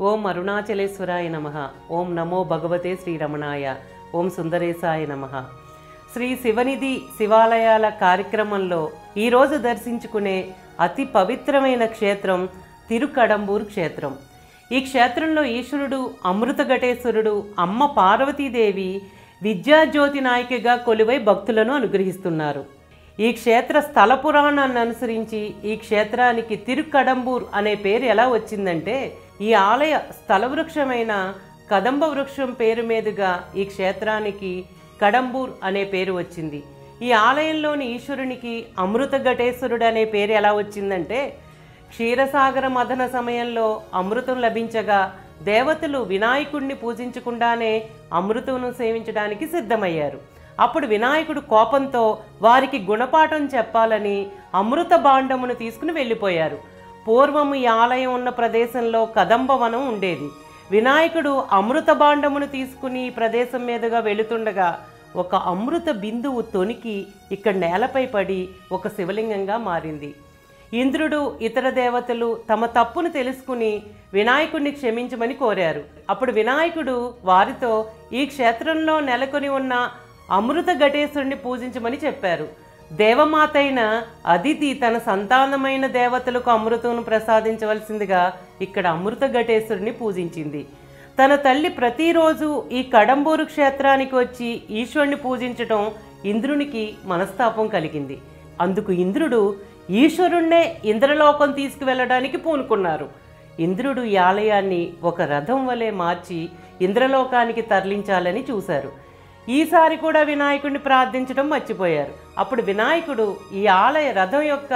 ఓం అరుణాచలేశ్వరాయ నమః. ఓం నమో భగవతే శ్రీరమణాయ. ఓం సుందరేశాయ నమః. శ్రీ శివనిధి శివాలయాల కార్యక్రమంలో ఈరోజు దర్శించుకునే అతి పవిత్రమైన క్షేత్రం తిరుకడంబూర్ క్షేత్రం. ఈ క్షేత్రంలో ఈశ్వరుడు అమృతఘటేశ్వరుడు, అమ్మ పార్వతీదేవి విద్యాజ్యోతి నాయికగా కొలువై భక్తులను అనుగ్రహిస్తున్నారు. ఈ క్షేత్ర స్థల పురాణాన్ని అనుసరించి ఈ క్షేత్రానికి తిరుకడంబూర్ అనే పేరు ఎలా వచ్చిందంటే, ఈ ఆలయ స్థల వృక్షమైన కదంబ వృక్షం పేరు మీదుగా ఈ క్షేత్రానికి కడంబూర్ అనే పేరు వచ్చింది. ఈ ఆలయంలోని ఈశ్వరునికి అమృతఘటేశ్వరుడు అనే పేరు ఎలా వచ్చిందంటే, క్షీరసాగర మథన సమయంలో అమృతం లభించగా దేవతలు వినాయకుడిని పూజించకుండానే అమృతమును సేవించడానికి సిద్ధమయ్యారు. అప్పుడు వినాయకుడు కోపంతో వారికి గుణపాఠం చెప్పాలని అమృత భాండమును తీసుకుని వెళ్ళిపోయారు. పూర్వం ఈ ఆలయం ఉన్న ప్రదేశంలో కదంబవనం ఉండేది. వినాయకుడు అమృత భాండమును తీసుకుని ఈ ప్రదేశం మీదుగా వెళుతుండగా ఒక అమృత బిందువు తొనికి ఇక్కడ నేలపై పడి ఒక శివలింగంగా మారింది. ఇంద్రుడు ఇతర దేవతలు తమ తప్పును తెలుసుకుని వినాయకుడిని క్షమించమని కోరారు. అప్పుడు వినాయకుడు వారితో ఈ క్షేత్రంలో నెలకొని ఉన్న అమృత ఘటేశ్వరుని పూజించమని చెప్పారు. దేవమాత అయిన అదితి తన సంతానమైన దేవతలకు అమృతమును ప్రసాదించవలసిందిగా ఇక్కడ అమృత ఘటేశ్వరుని పూజించింది. తన తల్లి ప్రతిరోజు ఈ కడంబూరు క్షేత్రానికి వచ్చి ఈశ్వరుని పూజించటం ఇంద్రునికి మనస్తాపం కలిగింది. అందుకు ఇంద్రుడు ఈశ్వరుణ్ణే ఇంద్రలోకం తీసుకువెళ్ళడానికి పూనుకున్నారు. ఇంద్రుడు ఈ ఆలయాన్ని ఒక రథం వలె మార్చి ఇంద్రలోకానికి తరలించాలని చూశారు. ఈసారి కూడా వినాయకుడిని ప్రార్థించడం మర్చిపోయారు. అప్పుడు వినాయకుడు ఈ ఆలయ రథం యొక్క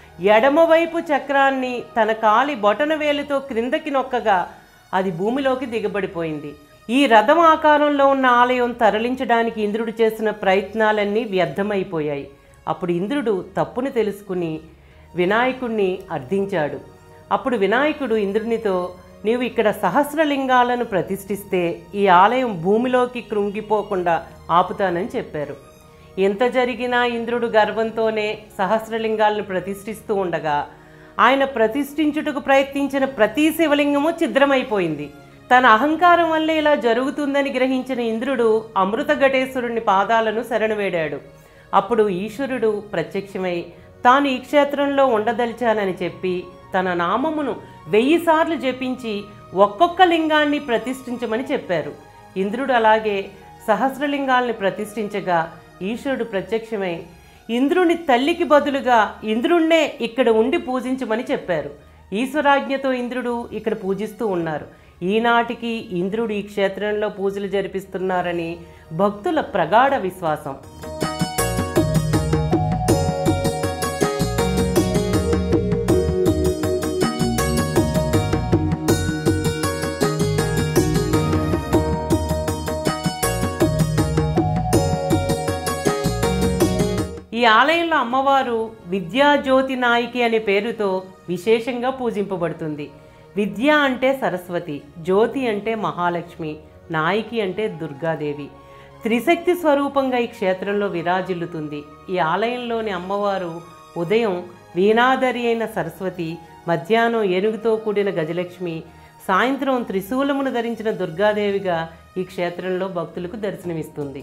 ఎడమవైపు చక్రాన్ని తన కాలి బొటన వేలుతో క్రిందకి నొక్కగా అది భూమిలోకి దిగబడిపోయింది. ఈ రథం ఆకారంలో ఉన్న ఆలయం తరలించడానికి ఇంద్రుడు చేసిన ప్రయత్నాలన్నీ వ్యర్థమైపోయాయి. అప్పుడు ఇంద్రుడు తప్పుని తెలుసుకుని వినాయకుడిని అర్థించాడు. అప్పుడు వినాయకుడు ఇంద్రునితో, నీవు ఇక్కడ సహస్రలింగాలను ప్రతిష్ఠిస్తే ఈ ఆలయం భూమిలోకి కృంగిపోకుండా ఆపుతానని చెప్పారు. ఎంత జరిగినా ఇంద్రుడు గర్వంతోనే సహస్రలింగాలను ప్రతిష్ఠిస్తూ ఉండగా ఆయన ప్రతిష్ఠించుటకు ప్రయత్నించిన ప్రతి శివలింగము ఛిద్రమైపోయింది. తన అహంకారం వల్ల ఇలా జరుగుతుందని గ్రహించిన ఇంద్రుడు అమృతఘటేశ్వరుని పాదాలను శరణువేడాడు. అప్పుడు ఈశ్వరుడు ప్రత్యక్షమై తాను ఈ క్షేత్రంలో ఉండదలిచానని చెప్పి తన నామమును 1000 సార్లు జపించి ఒక్కొక్క లింగాన్ని ప్రతిష్ఠించమని చెప్పారు. ఇంద్రుడు అలాగే సహస్రలింగాల్ని ప్రతిష్ఠించగా ఈశ్వరుడు ప్రత్యక్షమై ఇంద్రుని తల్లికి బదులుగా ఇంద్రుణ్ణే ఇక్కడ ఉండి పూజించమని చెప్పారు. ఈశ్వరాజ్ఞతో ఇంద్రుడు ఇక్కడ పూజిస్తూ ఉన్నారు. ఈనాటికి ఇంద్రుడు ఈ క్షేత్రంలో పూజలు జరిపిస్తున్నారని భక్తుల ప్రగాఢ విశ్వాసం. ఈ ఆలయంలో అమ్మవారు విద్యాజ్యోతి నాయికి అనే పేరుతో విశేషంగా పూజింపబడుతుంది. విద్య అంటే సరస్వతి, జ్యోతి అంటే మహాలక్ష్మి, నాయికి అంటే దుర్గాదేవి. త్రిశక్తి స్వరూపంగా ఈ క్షేత్రంలో విరాజిల్లుతుంది. ఈ ఆలయంలోని అమ్మవారు ఉదయం వీణాధరి అయిన సరస్వతి, మధ్యాహ్నం ఏనుగుతో కూడిన గజలక్ష్మి, సాయంత్రం త్రిశూలమును ధరించిన దుర్గాదేవిగా ఈ క్షేత్రంలో భక్తులకు దర్శనమిస్తుంది.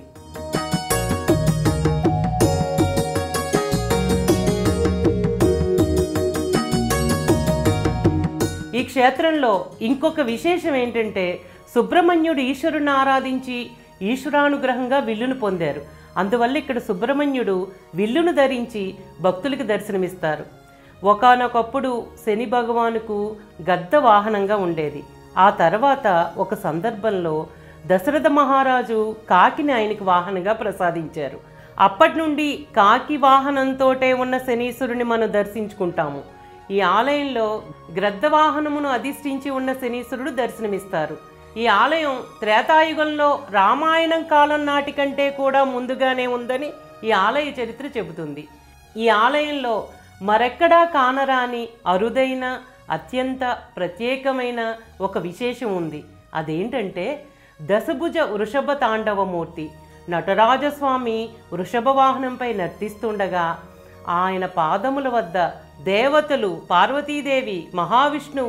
ఈ క్షేత్రంలో ఇంకొక విశేషం ఏంటంటే, సుబ్రహ్మణ్యుడు ఈశ్వరుని ఆరాధించి ఈశ్వరానుగ్రహంగా విల్లును పొందారు. అందువల్ల ఇక్కడ సుబ్రహ్మణ్యుడు విల్లును ధరించి భక్తులకు దర్శనమిస్తారు. ఒకానొకప్పుడు శని భగవానుకు గద్ద వాహనంగా ఉండేది. ఆ తర్వాత ఒక సందర్భంలో దశరథ మహారాజు కాకిని ఆయనకు వాహనంగా ప్రసాదించారు. అప్పటి నుండి కాకి వాహనంతోటే ఉన్న శనీశ్వరుని మనం దర్శించుకుంటాము. ఈ ఆలయంలో గ్రద్దవాహనమును అధిష్ఠించి ఉన్న శనీశ్వరుడు దర్శనమిస్తారు. ఈ ఆలయం త్రేతాయుగంలో రామాయణం కాలం నాటి కంటే కూడా ముందుగానే ఉందని ఈ ఆలయ చరిత్ర చెబుతుంది. ఈ ఆలయంలో మరెక్కడా కానరాని అరుదైన అత్యంత ప్రత్యేకమైన ఒక విశేషం ఉంది. అదేంటంటే దశభుజ వృషభ తాండవమూర్తి. నటరాజస్వామి వృషభ వాహనంపై నర్తిస్తుండగా ఆయన పాదముల వద్ద దేవతలు, పార్వతీదేవి, మహావిష్ణువు,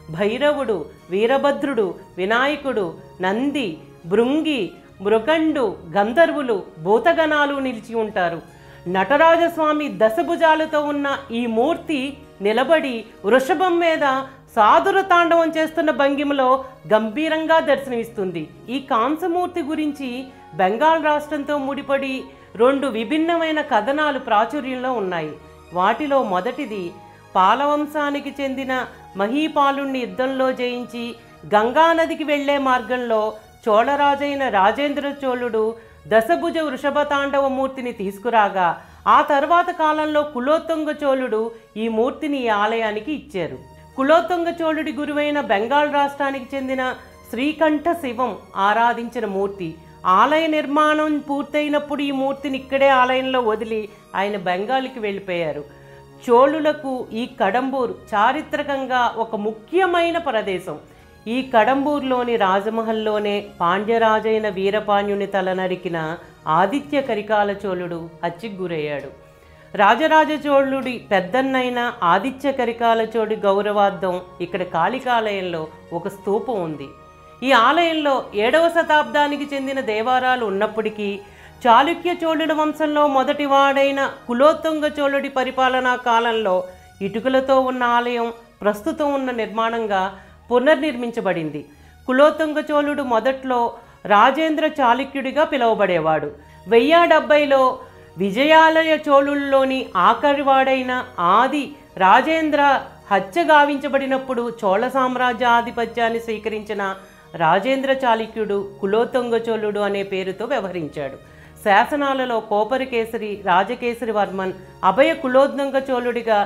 భైరవుడు, వీరభద్రుడు, వినాయకుడు, నంది, భృంగి, మృగండు, గంధర్వులు, భూతగణాలు నిలిచి ఉంటారు. నటరాజస్వామి దశభుజాలతో ఉన్న ఈ మూర్తి నిలబడి వృషభం మీద సాధుర తాండవం చేస్తున్న భంగిమలో గంభీరంగా దర్శనమిస్తుంది. ఈ కాంసమూర్తి గురించి బెంగాల్ రాష్ట్రంతో ముడిపడి 2 విభిన్నమైన కథనాలు ప్రాచుర్యంలో ఉన్నాయి. వాటిలో మొదటిది పాలవంశానికి చెందిన మహీపాలుణ్ణి యుద్ధంలో జయించి గంగానదికి వెళ్లే మార్గంలో చోళరాజైన రాజేంద్ర చోళుడు దశభుజ వృషభ తాండవ మూర్తిని తీసుకురాగా ఆ తర్వాత కాలంలో కులోత్తుంగ చోళుడు ఈ మూర్తిని ఈ ఆలయానికి ఇచ్చారు. కులోత్తుంగ చోళుడి గురువైన బెంగాల్ రాష్ట్రానికి చెందిన శ్రీకంఠ శివం ఆరాధించిన మూర్తి. ఆలయ నిర్మాణం పూర్తయినప్పుడు ఈ మూర్తిని ఇక్కడే ఆలయంలో వదిలి ఆయన బెంగాల్కి వెళ్ళిపోయారు. చోళులకు ఈ కడంబూర్ చారిత్రకంగా ఒక ముఖ్యమైన ప్రదేశం. ఈ కడంబూర్లోని రాజమహల్లోనే పాండ్యరాజైన వీరపాణ్యుని తల నరికిన ఆదిత్య కరికాల చోళుడు హత్యకు గురయ్యాడు. రాజరాజ చోళుడి పెద్దన్నైన ఆదిత్య కరికాల చోళుడి గౌరవార్థం ఇక్కడ కాళికాలయంలో ఒక స్తూపం ఉంది. ఈ ఆలయంలో 7వ శతాబ్దానికి చెందిన దేవారాలు ఉన్నప్పటికీ చాళుక్య చోళుల వంశంలో మొదటివాడైన కులోత్తుంగ చోళుడి పరిపాలనా కాలంలో ఇటుకలతో ఉన్న ఆలయం ప్రస్తుతం ఉన్న నిర్మాణంగా పునర్నిర్మించబడింది. కులోత్తుంగ చోళుడు మొదట్లో రాజేంద్ర చాళుక్యుడిగా పిలువబడేవాడు. 1070లో విజయాలయ చోళుల్లోని ఆఖరివాడైన ఆది రాజేంద్ర హత్య గావించబడినప్పుడు చోళ సామ్రాజ్య ఆధిపత్యాన్ని స్వీకరించిన రాజేంద్ర చాళుక్యుడు కులోత్తుంగ చోళుడు అనే పేరుతో వ్యవహరించాడు. శాసనాలలో కోపరకేసరి, రాజకేసరి వర్మన్, అభయ కులోత్తుంగ చోళుడిగా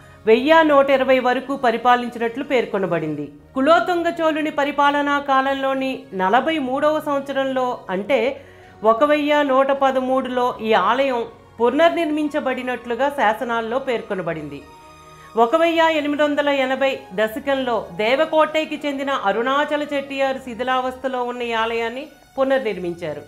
1120 వరకు పరిపాలించినట్లు పేర్కొనబడింది. కులోత్తుంగ చోళుని పరిపాలనా కాలంలోని 43వ సంవత్సరంలో అంటే 1113లో ఈ ఆలయం పునర్నిర్మించబడినట్లుగా శాసనాల్లో పేర్కొనబడింది. 1880 దశకంలో దేవకోటైకి చెందిన అరుణాచల చెట్టియార్ శిథిలావస్థలో ఉన్న ఈ ఆలయాన్ని పునర్నిర్మించారు.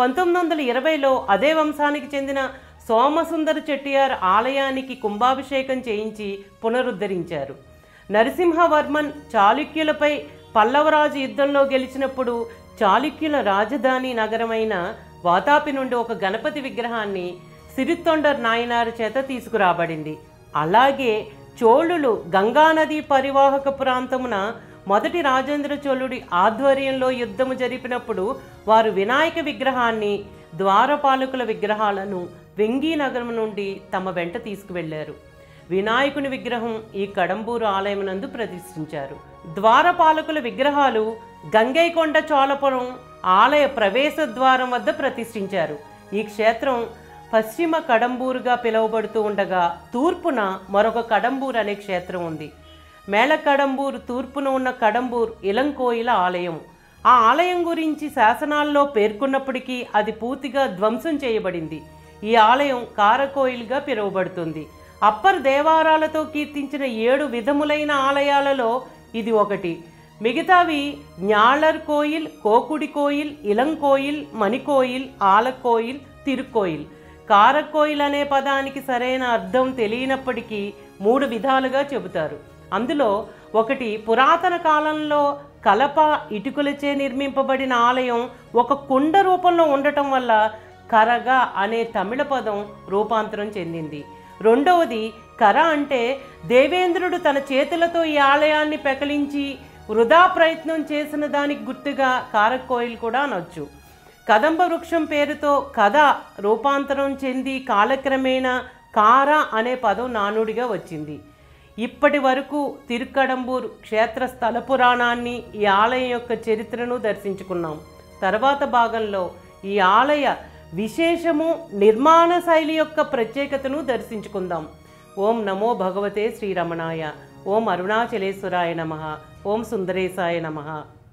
1920లో అదే వంశానికి చెందిన సోమసుందర చెట్టియార్ ఆలయానికి కుంభాభిషేకం చేయించి పునరుద్ధరించారు. నరసింహవర్మన్ చాళుక్యులపై పల్లవరాజు యుద్ధంలో గెలిచినప్పుడు చాళుక్యుల రాజధాని నగరమైన వాతాపి నుండి ఒక గణపతి విగ్రహాన్ని సిరితొండర్ నాయనారు చేత తీసుకురాబడింది. అలాగే చోళులు గంగానది పరివాహక ప్రాంతమున మొదటి రాజేంద్ర చోళుడి ఆధ్వర్యంలో యుద్ధము జరిపినప్పుడు వారు వినాయక విగ్రహాన్ని, ద్వారపాలకుల విగ్రహాలను వెంగీ నగరం నుండి తమ వెంట తీసుకువెళ్లారు. వినాయకుని విగ్రహం ఈ కడంబూరు ఆలయమునందు ప్రతిష్ఠించారు. ద్వారపాలకుల విగ్రహాలు గంగైకొండ చోళపురం ఆలయ ప్రవేశ ద్వారం వద్ద ప్రతిష్ఠించారు. ఈ క్షేత్రం పశ్చిమ కడంబూరుగా పిలువబడుతూ ఉండగా తూర్పున మరొక కడంబూరు అనే క్షేత్రం ఉంది. మేళకడంబూరు తూర్పున ఉన్న కడంబూర్ ఇలంకోయిల ఆలయం. ఆ ఆలయం గురించి శాసనాల్లో పేర్కొన్నప్పటికీ అది పూర్తిగా ధ్వంసం చేయబడింది. ఈ ఆలయం కారకోయిల్గా పిలువబడుతుంది. అప్పర్ దేవారాలతో కీర్తించిన 7 విధములైన ఆలయాలలో ఇది ఒకటి. మిగతావి జ్ఞాళర్ కోయిల్, కోకుడి కోయిల్, ఇలంకోయిల్, మణికోయిల్, ఆలకోయిల్, తిరుకోయిల్. కారకోయిల్ అనే పదానికి సరైన అర్థం తెలియనప్పటికీ 3 విధాలుగా చెబుతారు. అందులో ఒకటి, పురాతన కాలంలో కలప ఇటుకలచే నిర్మింపబడిన ఆలయం ఒక కుండ రూపంలో ఉండటం వల్ల కరగ అనే తమిళ పదం రూపాంతరం చెందింది. రెండవది, కర అంటే దేవేంద్రుడు తన చేతులతో ఈ ఆలయాన్ని పెకలించి వృధా ప్రయత్నం చేసిన దానికి గుర్తుగా కారకోయిల్ కూడా అనొచ్చు. కదంబ వృక్షం పేరుతో కథ రూపాంతరం చెంది కాలక్రమేణా కార అనే పదం నానుడిగా వచ్చింది. ఇప్పటి వరకు తిరుక్కడంబూర్ క్షేత్ర స్థల పురాణాన్ని, ఈ ఆలయం యొక్క చరిత్రను దర్శించుకున్నాం. తర్వాత భాగంలో ఈ ఆలయ విశేషము, నిర్మాణ శైలి యొక్క ప్రత్యేకతను దర్శించుకుందాం. ఓం నమో భగవతే శ్రీరమణాయ. ఓం అరుణాచలేశ్వరాయ నమః. ఓం సుందరేశాయ నమః.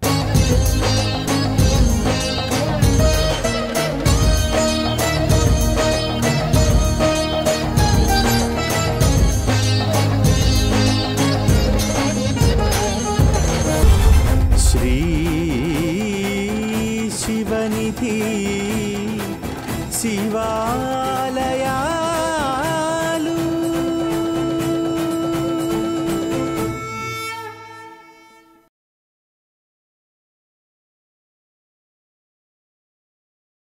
శ్రీ శివనిధి శివా